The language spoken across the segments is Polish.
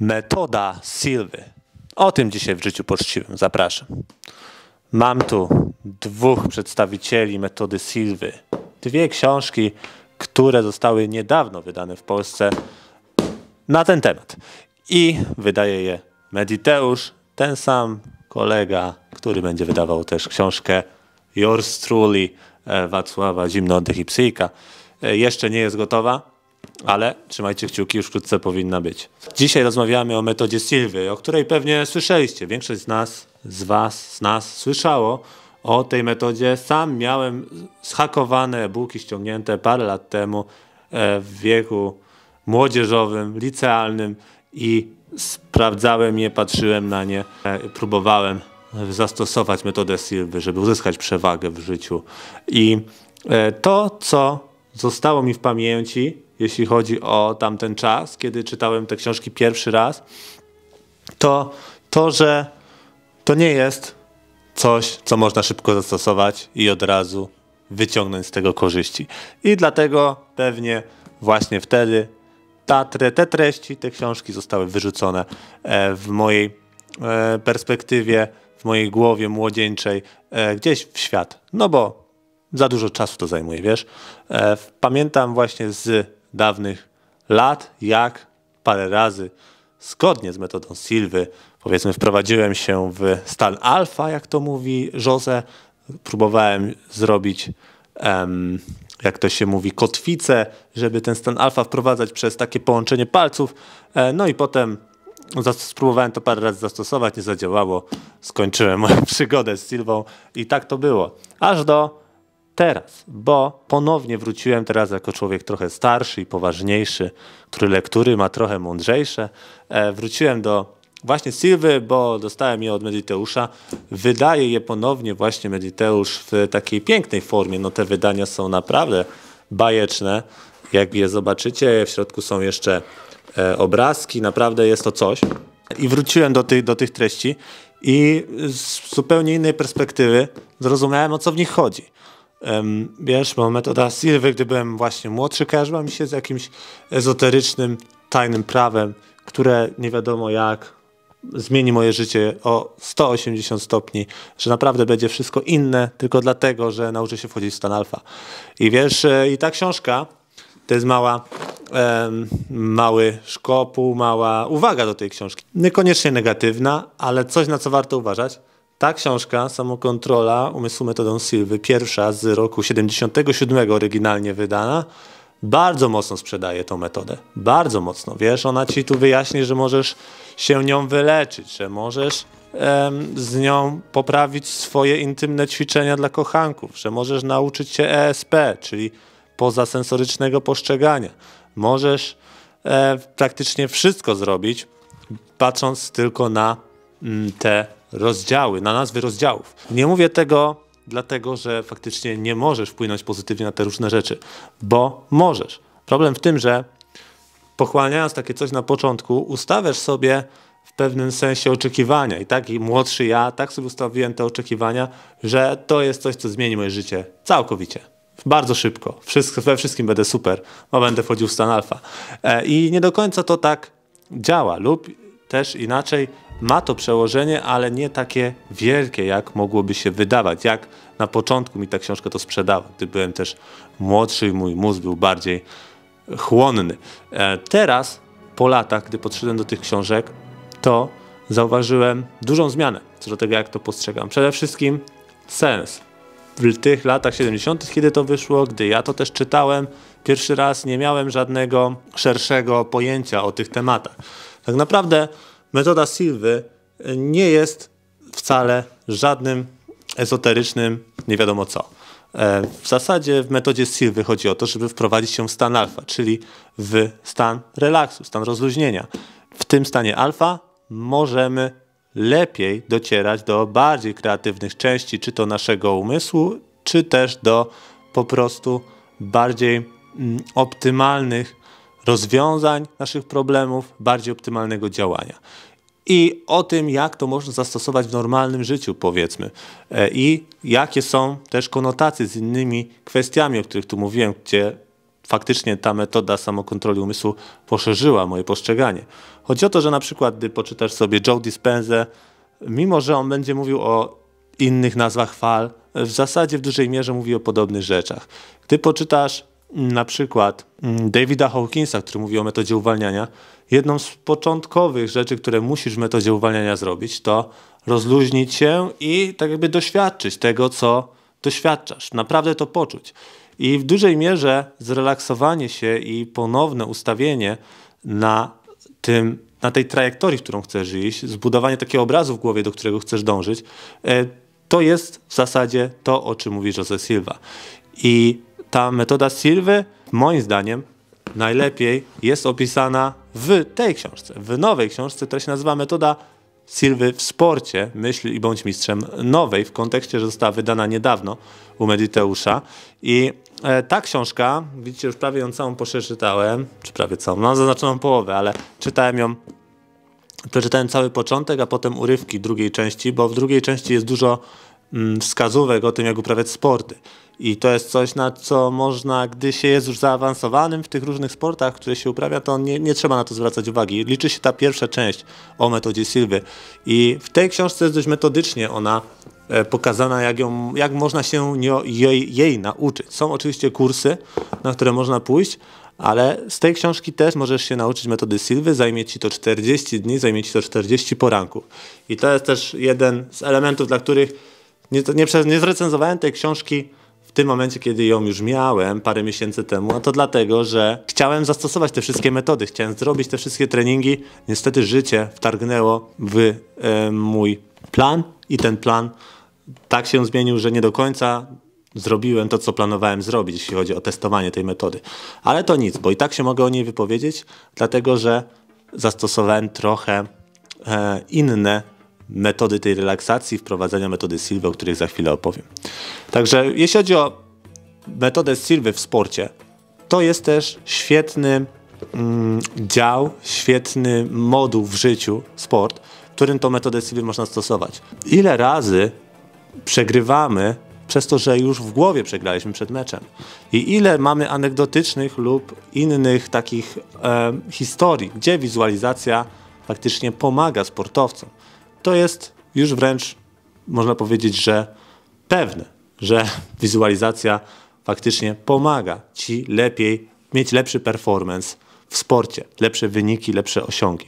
Metoda Silwy. O tym dzisiaj w Życiu Poczciwym. Zapraszam. Mam tu dwóch przedstawicieli metody Silwy. Dwie książki, które zostały niedawno wydane w Polsce na ten temat. I wydaje je Mediteusz, ten sam kolega, który będzie wydawał też książkę Yours Truly Wacława Zimny Oddech i Psychika. Jeszcze nie jest gotowa, ale trzymajcie kciuki, już wkrótce powinna być. Dzisiaj rozmawiamy o metodzie Silwy, o której pewnie słyszeliście. Większość z nas słyszało o tej metodzie. Sam miałem zhakowane e-booki ściągnięte parę lat temu w wieku młodzieżowym, licealnym i sprawdzałem je, patrzyłem na nie, próbowałem zastosować metodę Silwy, żeby uzyskać przewagę w życiu. I to, co zostało mi w pamięci, jeśli chodzi o tamten czas, kiedy czytałem te książki pierwszy raz, to, że to nie jest coś, co można szybko zastosować i od razu wyciągnąć z tego korzyści. I dlatego pewnie właśnie wtedy te treści, te książki zostały wyrzucone w mojej perspektywie, w mojej głowie młodzieńczej gdzieś w świat. No bo za dużo czasu to zajmuje, wiesz. Pamiętam właśnie z dawnych lat, jak parę razy zgodnie z metodą Silwy, powiedzmy, wprowadziłem się w stan alfa, jak to mówi Jose. Próbowałem zrobić, jak to się mówi, kotwicę, żeby ten stan alfa wprowadzać przez takie połączenie palców. No i potem spróbowałem to parę razy zastosować, nie zadziałało. Skończyłem moją przygodę z Silvą i tak to było. Aż do teraz, bo ponownie wróciłem teraz jako człowiek trochę starszy i poważniejszy, który lektury ma trochę mądrzejsze. Wróciłem do właśnie Silwy, bo dostałem je od Mediteusza. Wydaje je ponownie właśnie Mediteusz w takiej pięknej formie. No te wydania są naprawdę bajeczne. Jak je zobaczycie, w środku są jeszcze obrazki. Naprawdę jest to coś. I wróciłem do tych treści i z zupełnie innej perspektywy zrozumiałem, o co w nich chodzi. Wiesz, bo metoda Silwy, gdy byłem właśnie młodszy, kojarzyła mi się z jakimś ezoterycznym, tajnym prawem, które nie wiadomo jak zmieni moje życie o 180 stopni, że naprawdę będzie wszystko inne tylko dlatego, że nauczę się wchodzić w stan alfa. I wiesz, i ta książka to jest mały szkopuł, mała uwaga do tej książki. Niekoniecznie negatywna, ale coś, na co warto uważać. Ta książka, Samokontrola umysłu metodą Silwy, pierwsza z roku 77 oryginalnie wydana, bardzo mocno sprzedaje tą metodę. Bardzo mocno. Wiesz, ona ci tu wyjaśni, że możesz się nią wyleczyć, że możesz z nią poprawić swoje intymne ćwiczenia dla kochanków, że możesz nauczyć się ESP, czyli pozasensorycznego postrzegania. Możesz praktycznie wszystko zrobić, patrząc tylko na te rozdziały, na nazwy rozdziałów. Nie mówię tego dlatego, że faktycznie nie możesz wpłynąć pozytywnie na te różne rzeczy, bo możesz. Problem w tym, że pochłaniając takie coś na początku, ustawiasz sobie w pewnym sensie oczekiwania. I tak i młodszy ja, tak sobie ustawiłem te oczekiwania, że to jest coś, co zmieni moje życie całkowicie. Bardzo szybko. We wszystkim będę super, bo będę wchodził w stan alfa. I nie do końca to tak działa lub też inaczej. Ma to przełożenie, ale nie takie wielkie, jak mogłoby się wydawać. Jak na początku mi ta książka to sprzedała, gdy byłem też młodszy i mój mózg był bardziej chłonny. Teraz, po latach, gdy podszedłem do tych książek, to zauważyłem dużą zmianę co do tego, jak to postrzegam. Przede wszystkim sens. W tych latach 70., kiedy to wyszło, gdy ja to też czytałem pierwszy raz, nie miałem żadnego szerszego pojęcia o tych tematach. Tak naprawdę metoda Silwy nie jest wcale żadnym ezoterycznym nie wiadomo co. W zasadzie w metodzie Silwy chodzi o to, żeby wprowadzić się w stan alfa, czyli w stan relaksu, stan rozluźnienia. W tym stanie alfa możemy lepiej docierać do bardziej kreatywnych części, czy to naszego umysłu, czy też do po prostu bardziej optymalnych rozwiązań naszych problemów, bardziej optymalnego działania. I o tym, jak to można zastosować w normalnym życiu, powiedzmy. I jakie są też konotacje z innymi kwestiami, o których tu mówiłem, gdzie faktycznie ta metoda samokontroli umysłu poszerzyła moje postrzeganie. Chodzi o to, że na przykład, gdy poczytasz sobie Joe Dispenzę, mimo że on będzie mówił o innych nazwach fal, w zasadzie w dużej mierze mówi o podobnych rzeczach. Gdy poczytasz na przykład Davida Hawkinsa, który mówi o metodzie uwalniania, jedną z początkowych rzeczy, które musisz w metodzie uwalniania zrobić, to rozluźnić się i tak jakby doświadczyć tego, co doświadczasz. Naprawdę to poczuć. I w dużej mierze zrelaksowanie się i ponowne ustawienie na tej trajektorii, w którą chcesz iść, zbudowanie takiego obrazu w głowie, do którego chcesz dążyć, to jest w zasadzie to, o czym mówi José Silva. I ta metoda Silvy, moim zdaniem, najlepiej jest opisana w tej książce, w nowej książce, która się nazywa Metoda Silvy w sporcie, myśl i bądź mistrzem, nowej, w kontekście, że została wydana niedawno u Mediteusza. I ta książka, widzicie, już prawie ją całą przeczytałem, czy prawie całą, mam zaznaczoną połowę, ale przeczytałem cały początek, a potem urywki drugiej części, bo w drugiej części jest dużo wskazówek o tym, jak uprawiać sporty. I to jest coś, na co można, gdy się jest już zaawansowanym w tych różnych sportach, które się uprawia, to nie trzeba na to zwracać uwagi. Liczy się ta pierwsza część o metodzie Silvy. I w tej książce jest dość metodycznie ona pokazana, jak można się jej nauczyć. Są oczywiście kursy, na które można pójść, ale z tej kszążki też możesz się nauczyć metody Silvy, zajmie ci to 40 dni, zajmie ci to 40 poranków. I to jest też jeden z elementów, dla których nie zrecenzowałem tej książki w tym momencie, kiedy ją już miałem parę miesięcy temu, a to dlatego, że chciałem zastosować te wszystkie metody, chciałem zrobić te wszystkie treningi. Niestety życie wtargnęło w mój plan i ten plan tak się zmienił, że nie do końca zrobiłem to, co planowałem zrobić, jeśli chodzi o testowanie tej metody. Ale to nic, bo i tak się mogę o niej wypowiedzieć, dlatego że zastosowałem trochę inne metody tej relaksacji, wprowadzenia metody Silvy, o których za chwilę opowiem. Także jeśli chodzi o metodę Silvy w sporcie, to jest też świetny dział, świetny moduł w życiu, sport, w którym tą metodę Silvy można stosować. Ile razy przegrywamy przez to, że już w głowie przegraliśmy przed meczem. I ile mamy anegdotycznych lub innych takich historii, gdzie wizualizacja faktycznie pomaga sportowcom. To jest już wręcz, można powiedzieć, że pewne, że wizualizacja faktycznie pomaga ci mieć lepszy performance w sporcie, lepsze wyniki, lepsze osiągi.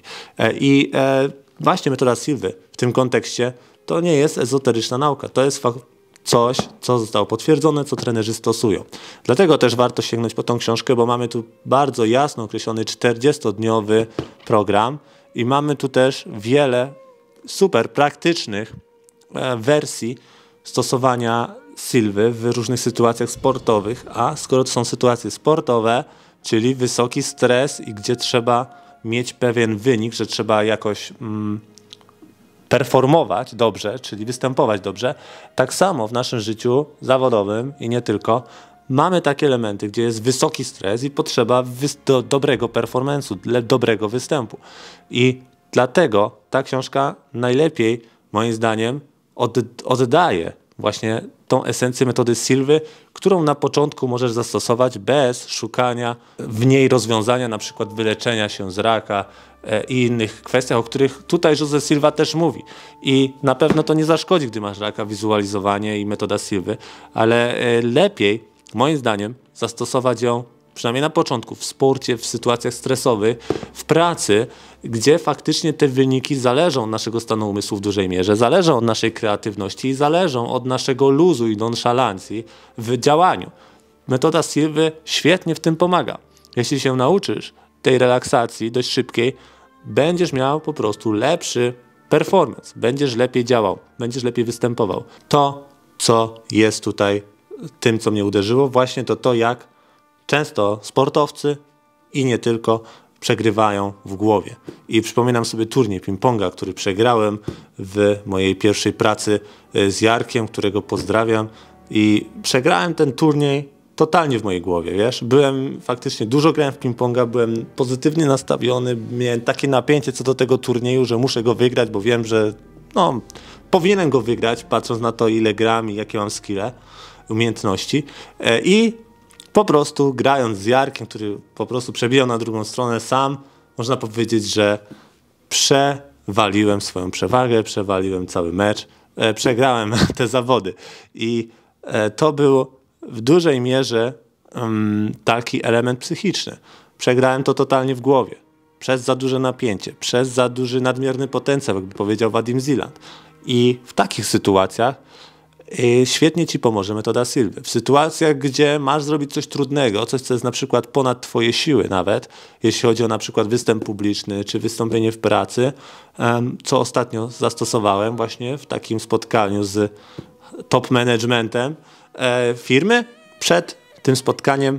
Właśnie metoda Silvy w tym kontekście to nie jest ezoteryczna nauka, to jest coś, co zostało potwierdzone, co trenerzy stosują. Dlatego też warto sięgnąć po tą książkę, bo mamy tu bardzo jasno określony 40-dniowy program i mamy tu też wiele super praktycznych wersji stosowania Silvy w różnych sytuacjach sportowych, a skoro to są sytuacje sportowe, czyli wysoki stres i gdzie trzeba mieć pewien wynik, że trzeba jakoś performować dobrze, czyli występować dobrze, tak samo w naszym życiu zawodowym i nie tylko, mamy takie elementy, gdzie jest wysoki stres i potrzeba dobrego performance'u, dobrego występu. I dlatego ta książka najlepiej, moim zdaniem, oddaje właśnie tą esencję metody Silvy, którą na początku możesz zastosować bez szukania w niej rozwiązania, na przykład wyleczenia się z raka i innych kwestiach, o których tutaj José Silva też mówi. I na pewno to nie zaszkodzi, gdy masz raka, wizualizowanie i metoda Silvy, ale lepiej, moim zdaniem, zastosować ją przynajmniej na początku, w sporcie, w sytuacjach stresowych, w pracy, gdzie faktycznie te wyniki zależą od naszego stanu umysłu w dużej mierze, zależą od naszej kreatywności i zależą od naszego luzu i nonszalancji w działaniu. Metoda Silvy świetnie w tym pomaga. Jeśli się nauczysz tej relaksacji dość szybkiej, będziesz miał po prostu lepszy performance, będziesz lepiej działał, będziesz lepiej występował. To, co jest tutaj tym, co mnie uderzyło, właśnie to jak często sportowcy i nie tylko przegrywają w głowie. I przypominam sobie turniej ping-ponga, który przegrałem w mojej pierwszej pracy z Jarkiem, którego pozdrawiam. I przegrałem ten turniej totalnie w mojej głowie, wiesz. Dużo grałem w ping-ponga, byłem pozytywnie nastawiony, miałem takie napięcie co do tego turnieju, że muszę go wygrać, bo wiem, że powinienem go wygrać, patrząc na to, ile gram i jakie mam skille, umiejętności. I po prostu grając z Jarkiem, który po prostu przebijał na drugą stronę sam, można powiedzieć, że przewaliłem swoją przewagę, przewaliłem cały mecz, przegrałem te zawody. I to był w dużej mierze taki element psychiczny. Przegrałem to totalnie w głowie. Przez za duże napięcie, przez za duży nadmierny potencjał, jakby powiedział Vadim Zeland. I w takich sytuacjach świetnie ci pomoże metoda Silwy. W sytuacjach, gdzie masz zrobić coś trudnego, coś, co jest na przykład ponad twoje siły nawet, jeśli chodzi o na przykład występ publiczny, czy wystąpienie w pracy, co ostatnio zastosowałem właśnie w takim spotkaniu z top managementem firmy. Przed tym spotkaniem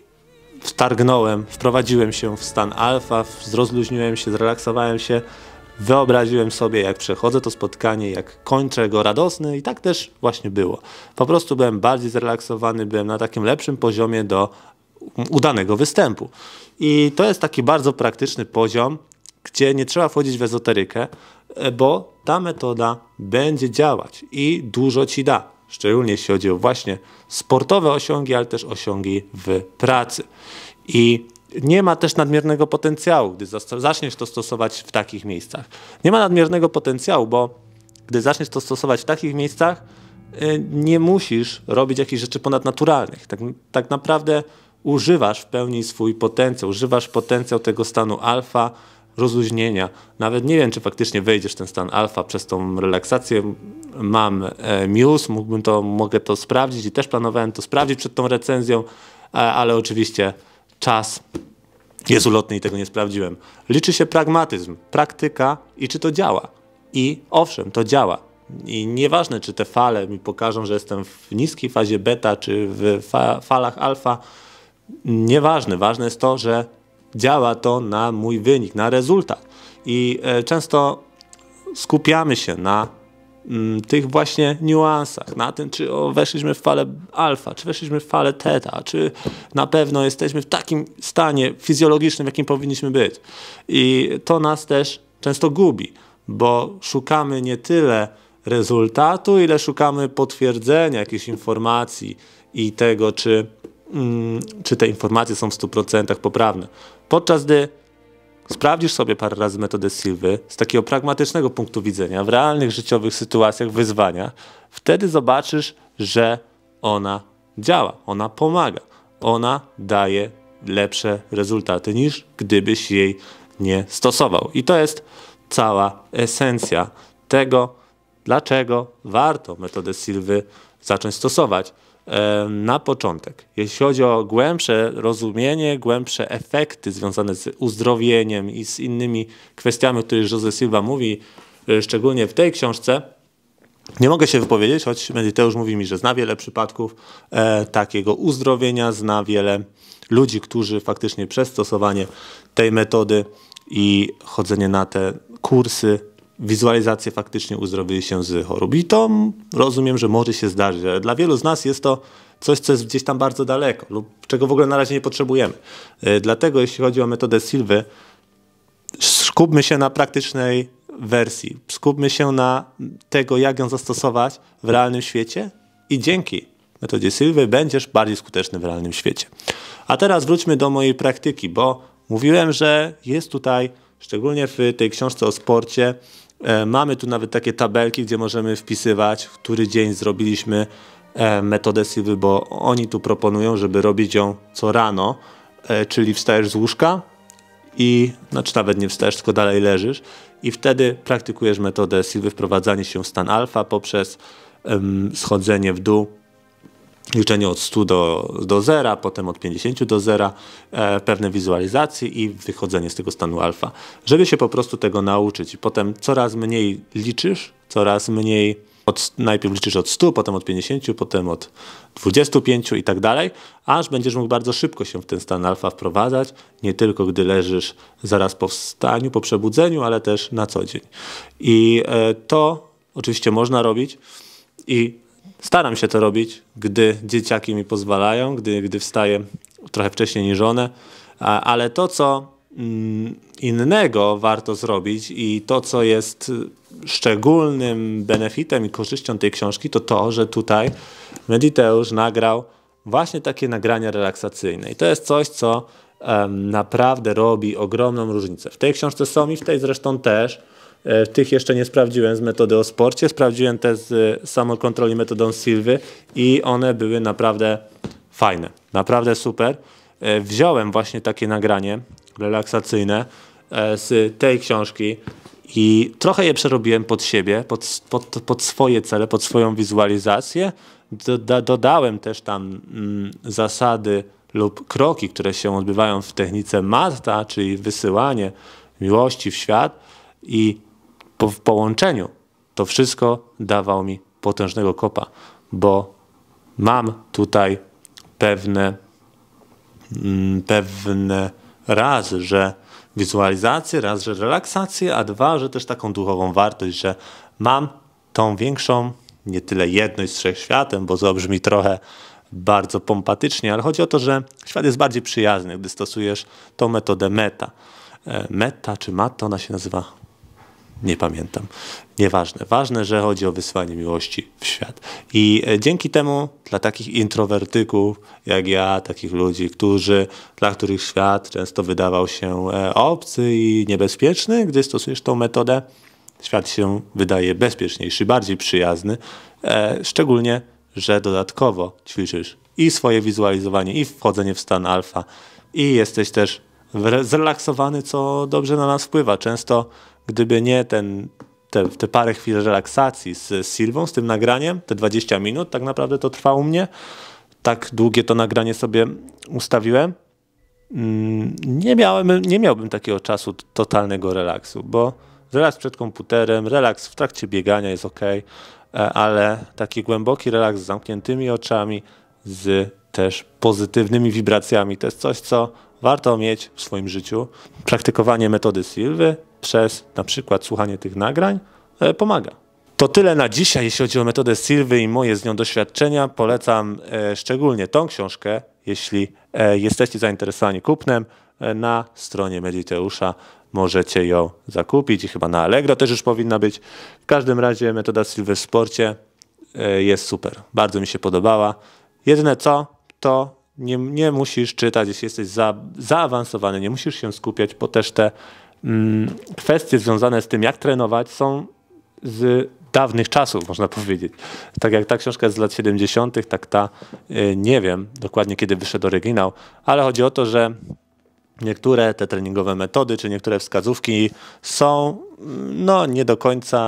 wprowadziłem się w stan alfa, zrozluźniłem się, zrelaksowałem się, wyobraziłem sobie, jak przechodzę to spotkanie, jak kończę go radosny i tak też właśnie było. Po prostu byłem bardziej zrelaksowany, byłem na takim lepszym poziomie do udanego występu. I to jest taki bardzo praktyczny poziom, gdzie nie trzeba wchodzić w ezoterykę, bo ta metoda będzie działać i dużo ci da. Szczególnie jeśli chodzi o właśnie sportowe osiągi, ale też osiągi w pracy. I nie ma też nadmiernego potencjału, gdy zaczniesz to stosować w takich miejscach. Nie ma nadmiernego potencjału, bo gdy zaczniesz to stosować w takich miejscach, nie musisz robić jakichś rzeczy ponadnaturalnych. Tak naprawdę używasz w pełni swój potencjał, używasz potencjał tego stanu alfa, rozluźnienia. Nawet nie wiem, czy faktycznie wejdziesz w ten stan alfa przez tą relaksację. Mam Muse, mogę to sprawdzić i też planowałem to sprawdzić przed tą recenzją, ale oczywiście czas jest ulotny i tego nie sprawdziłem. Liczy się pragmatyzm, praktyka i czy to działa. I owszem, to działa. I nieważne, czy te fale mi pokażą, że jestem w niskiej fazie beta, czy w falach alfa. Nieważne. Ważne jest to, że działa to na mój wynik, na rezultat. I często skupiamy się na tych właśnie niuansach, na tym, czy weszliśmy w falę alfa, czy weszliśmy w falę teta, czy na pewno jesteśmy w takim stanie fizjologicznym, w jakim powinniśmy być. I to nas też często gubi, bo szukamy nie tyle rezultatu, ile szukamy potwierdzenia jakichś informacji i tego, czy te informacje są w 100% poprawne. Podczas gdy sprawdzisz sobie parę razy metodę Silwy z takiego pragmatycznego punktu widzenia, w realnych życiowych sytuacjach, wyzwaniach, wtedy zobaczysz, że ona działa, ona pomaga, ona daje lepsze rezultaty niż gdybyś jej nie stosował. I to jest cała esencja tego, dlaczego warto metodę Silwy zacząć stosować na początek. Jeśli chodzi o głębsze rozumienie, głębsze efekty związane z uzdrowieniem i z innymi kwestiami, o których José Silva mówi, szczególnie w tej książce, nie mogę się wypowiedzieć, choć Mediteusz mówi mi, że zna wiele przypadków takiego uzdrowienia, zna wiele ludzi, którzy faktycznie przez stosowanie tej metody i chodzenie na te kursy, wizualizacje faktycznie uzdrowili się z chorób. I to rozumiem, że może się zdarzyć, ale dla wielu z nas jest to coś, co jest gdzieś tam bardzo daleko lub czego w ogóle na razie nie potrzebujemy. Dlatego jeśli chodzi o metodę Silwy, skupmy się na praktycznej wersji. Skupmy się na tego, jak ją zastosować w realnym świecie i dzięki metodzie Silwy będziesz bardziej skuteczny w realnym świecie. A teraz wróćmy do mojej praktyki, bo mówiłem, że jest tutaj, szczególnie w tej książce o sporcie, mamy tu nawet takie tabelki, gdzie możemy wpisywać, w który dzień zrobiliśmy metodę Silwy, bo oni tu proponują, żeby robić ją co rano, czyli wstajesz z łóżka i, znaczy nawet nie wstajesz, tylko dalej leżysz i wtedy praktykujesz metodę Silwy, wprowadzanie się w stan alfa poprzez schodzenie w dół, liczenie od 100 do 0, potem od 50 do 0, pewne wizualizacje i wychodzenie z tego stanu alfa. Żeby się po prostu tego nauczyć i potem coraz mniej liczysz, coraz mniej, najpierw liczysz od 100, potem od 50, potem od 25 i tak dalej, aż będziesz mógł bardzo szybko się w ten stan alfa wprowadzać, nie tylko gdy leżysz zaraz po wstaniu, po przebudzeniu, ale też na co dzień. I to oczywiście można robić i staram się to robić, gdy dzieciaki mi pozwalają, gdy wstaję trochę wcześniej niż one, ale to, co innego warto zrobić i to, co jest szczególnym benefitem i korzyścią tej książki, to to, że tutaj Mediteusz nagrał właśnie takie nagrania relaksacyjne. I to jest coś, co naprawdę robi ogromną różnicę. W tej książce są i w tej zresztą też. Tych jeszcze nie sprawdziłem z metody o sporcie, sprawdziłem te z samokontroli metodą Silwy i one były naprawdę fajne, naprawdę super. Wziąłem właśnie takie nagranie relaksacyjne z tej książki i trochę je przerobiłem pod siebie, pod swoje cele, pod swoją wizualizację. Dodałem też tam zasady lub kroki, które się odbywają w technice Matta, czyli wysyłanie miłości w świat, i w połączeniu to wszystko dawało mi potężnego kopa, bo mam tutaj pewne raz, że wizualizację, raz, że relaksację, a dwa, że też taką duchową wartość, że mam tą większą, nie tyle jedność z wszechświatem, bo to brzmi trochę bardzo pompatycznie, ale chodzi o to, że świat jest bardziej przyjazny, gdy stosujesz tą metodę meta. Meta czy matta ona się nazywa? Nie pamiętam. Nieważne. Ważne, że chodzi o wysłanie miłości w świat. I dzięki temu dla takich introwertyków jak ja, takich ludzi, dla których świat często wydawał się obcy i niebezpieczny, gdy stosujesz tą metodę, świat się wydaje bezpieczniejszy, bardziej przyjazny. Szczególnie, że dodatkowo ćwiczysz i swoje wizualizowanie, i wchodzenie w stan alfa, i jesteś też zrelaksowany, co dobrze na nas wpływa. Często gdyby nie te parę chwil relaksacji z Silwą, z tym nagraniem, te 20 minut, tak naprawdę to trwało u mnie. Tak długie to nagranie sobie ustawiłem. Nie miałbym takiego czasu totalnego relaksu, bo relaks przed komputerem, relaks w trakcie biegania jest ok, ale taki głęboki relaks z zamkniętymi oczami, z też pozytywnymi wibracjami, to jest coś, co warto mieć w swoim życiu. Praktykowanie metody Silwy przez na przykład słuchanie tych nagrań pomaga. To tyle na dzisiaj, jeśli chodzi o metodę Silwy i moje z nią doświadczenia. Polecam szczególnie tą książkę, jeśli jesteście zainteresowani kupnem. Na stronie Mediteusza możecie ją zakupić i chyba na Allegro też już powinna być. W każdym razie metoda Silwy w sporcie jest super. Bardzo mi się podobała. Jedyne co, to nie musisz czytać, jeśli jesteś zaawansowany, nie musisz się skupiać, bo też te kwestie związane z tym, jak trenować, są z dawnych czasów, można powiedzieć. Tak jak ta książka jest z lat 70., tak ta, nie wiem dokładnie kiedy wyszedł oryginał, ale chodzi o to, że niektóre te treningowe metody, czy niektóre wskazówki są nie do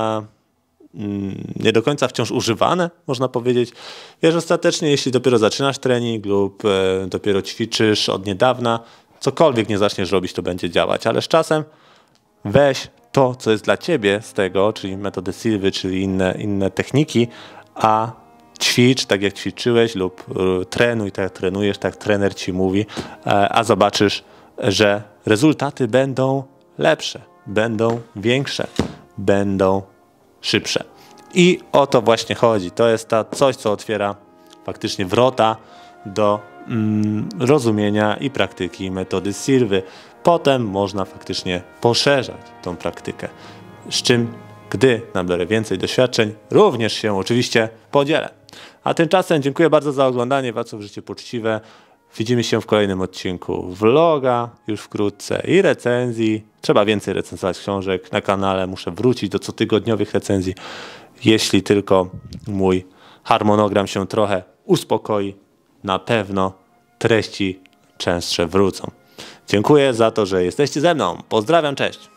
końca wciąż używane, można powiedzieć. Wiesz, ostatecznie, jeśli dopiero zaczynasz trening lub dopiero ćwiczysz od niedawna, cokolwiek nie zaczniesz robić, to będzie działać, ale z czasem weź to, co jest dla ciebie z tego, czyli metody Silwy, czyli inne techniki, a ćwicz tak, jak ćwiczyłeś, lub trenuj tak, jak trenujesz, tak jak trener ci mówi, a zobaczysz, że rezultaty będą lepsze, będą większe, będą szybsze. I o to właśnie chodzi. To jest coś, co otwiera faktycznie wrota do rozumienia i praktyki metody Silwy. Potem można faktycznie poszerzać tą praktykę, z czym, gdy nabiorę więcej doświadczeń, również się oczywiście podzielę. A tymczasem dziękuję bardzo za oglądanie Wacław Życie Poczciwe. Widzimy się w kolejnym odcinku vloga już wkrótce i recenzji. Trzeba więcej recenzować książek na kanale. Muszę wrócić do cotygodniowych recenzji. Jeśli tylko mój harmonogram się trochę uspokoi, na pewno treści częstsze wrócą. Dziękuję za to, że jesteście ze mną. Pozdrawiam, cześć!